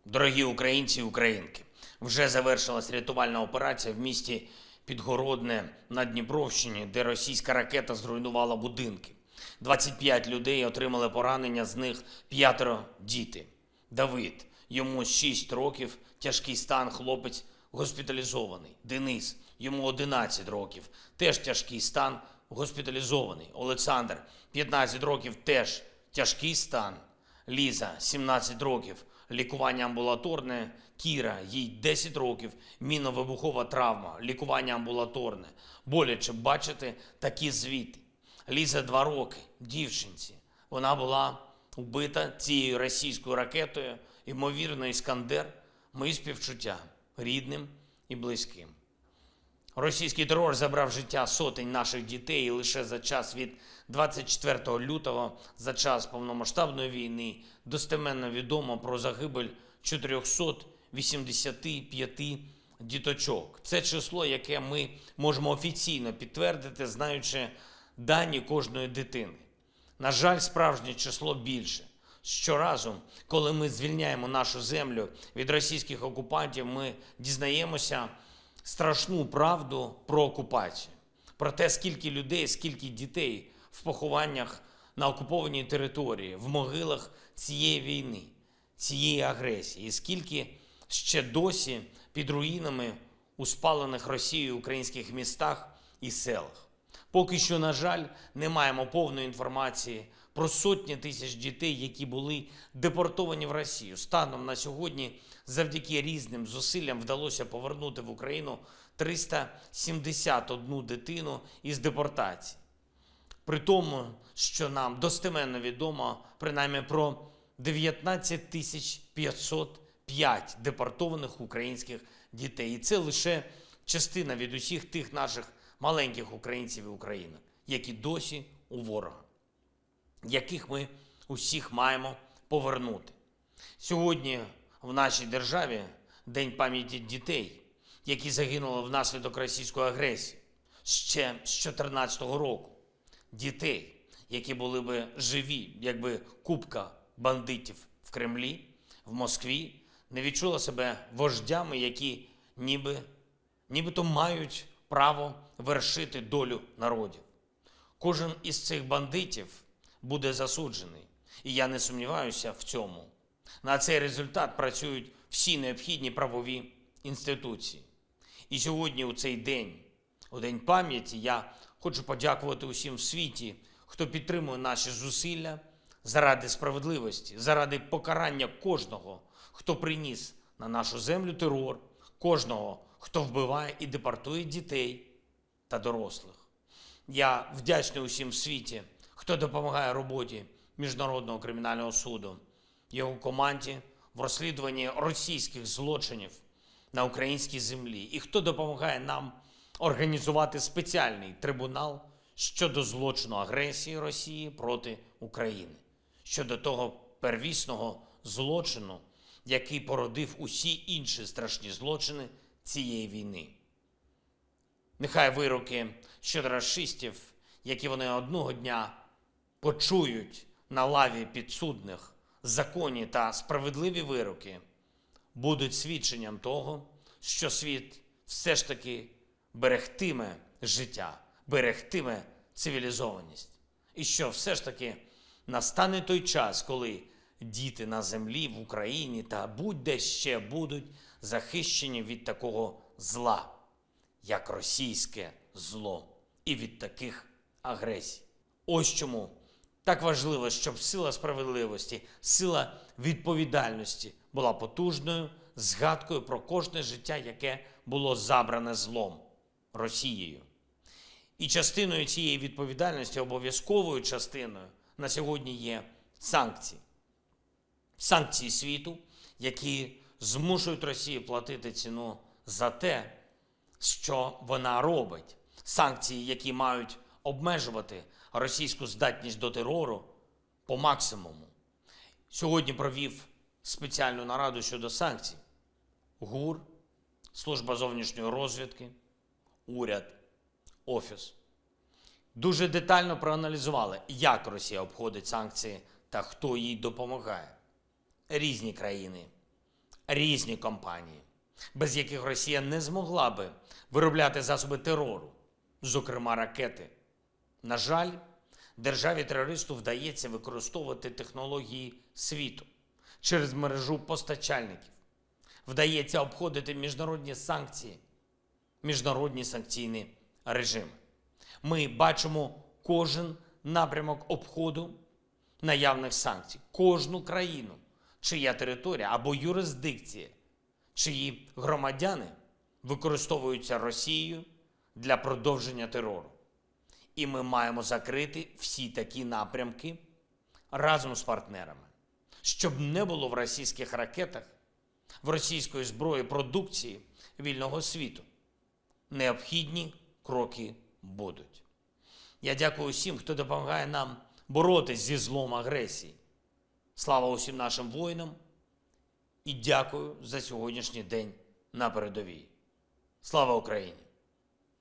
Дорогі українці і українки, вже завершилась рятувальна операція в місті Підгородне на Дніпровщині, де російська ракета зруйнувала будинки. 25 людей отримали поранення, з них 5 діти. Давид, йому 6 років, тяжкий стан, хлопець госпіталізований. Денис, йому 11 років, теж тяжкий стан, госпіталізований. Олександр, 15 років, теж тяжкий стан. Ліза, 17 років, лікування амбулаторне. Кіра, їй 10 років, мінно-вибухова травма, лікування амбулаторне. Боляче бачити такі звіти. Ліза 2 роки, дівчинці. Вона була вбита цією російською ракетою, ймовірно, «Іскандер». Мої співчуття рідним і близьким. Російський терор забрав життя сотень наших дітей, і лише за час від 24 лютого, за час повномасштабної війни, достеменно відомо про загибель 485 діточок. Це число, яке ми можемо офіційно підтвердити, знаючи дані кожної дитини. На жаль, справжнє число більше. Щоразу, коли ми звільняємо нашу землю від російських окупантів, ми дізнаємося страшну правду про окупацію. Про те, скільки людей, скільки дітей в похованнях на окупованій території, в могилах цієї війни, цієї агресії. І скільки ще досі під руїнами у спалених Росією українських містах і селах. Поки що, на жаль, не маємо повної інформації про сотні тисяч дітей, які були депортовані в Росію. Станом на сьогодні, завдяки різним зусиллям, вдалося повернути в Україну 371 дитину із депортації. При тому, що нам достеменно відомо принаймні про 19 505 депортованих українських дітей. І це лише частина від усіх тих наших маленьких українців і українок, які досі у ворога, яких ми усіх маємо повернути. Сьогодні в нашій державі День пам'яті дітей, які загинули внаслідок російської агресії ще з 2014 року. Дітей, які були би живі, якби купка бандитів в Кремлі, в Москві не відчула себе вождями, які нібито мають право вершити долю народів. Кожен із цих бандитів буде засуджений. І я не сумніваюся в цьому. На цей результат працюють всі необхідні правові інституції. І сьогодні, у цей день, у День пам'яті, я хочу подякувати усім в світі, хто підтримує наші зусилля заради справедливості, заради покарання кожного, хто приніс на нашу землю терор, кожного, хто вбиває і депортує дітей та дорослих. Я вдячний усім в світі, хто допомагає роботі Міжнародного кримінального суду, його команді в розслідуванні російських злочинів на українській землі, і хто допомагає нам організувати спеціальний трибунал щодо злочину агресії Росії проти України, щодо того первісного злочину, який породив усі інші страшні злочини цієї війни. Нехай вироки щодо рашистів, які вони одного дня почують на лаві підсудних, законні та справедливі вироки, будуть свідченням того, що світ все ж таки берегтиме життя, берегтиме цивілізованість. І що все ж таки настане той час, коли діти на землі, в Україні та будь-де ще будуть захищені від такого зла, як російське зло, і від таких агресій. Ось чому так важливо, щоб сила справедливості, сила відповідальності була потужною згадкою про кожне життя, яке було забране злом, Росією. І частиною цієї відповідальності, обов'язковою частиною, на сьогодні є санкції. Санкції світу, які змушують Росію платити ціну за те, що вона робить. Санкції, які мають обмежувати російську здатність до терору по максимуму. Сьогодні провів спеціальну нараду щодо санкцій. ГУР, Служба зовнішньої розвідки, уряд, офіс. Дуже детально проаналізували, як Росія обходить санкції та хто їй допомагає. Різні країни, різні компанії, без яких Росія не змогла би виробляти засоби терору, зокрема ракети. На жаль, державі-терористу вдається використовувати технології світу через мережу постачальників. Вдається обходити міжнародні санкції, міжнародні санкційні режими. Ми бачимо кожен напрямок обходу наявних санкцій, кожну країну, чия територія або юрисдикція, чиї громадяни використовуються Росією для продовження терору. І ми маємо закрити всі такі напрямки разом з партнерами, щоб не було в російських ракетах, в російської зброї, продукції вільного світу. Необхідні кроки будуть. Я дякую усім, хто допомагає нам боротись зі злом агресії. Слава усім нашим воїнам і дякую за сьогоднішній день на передовій. Слава Україні!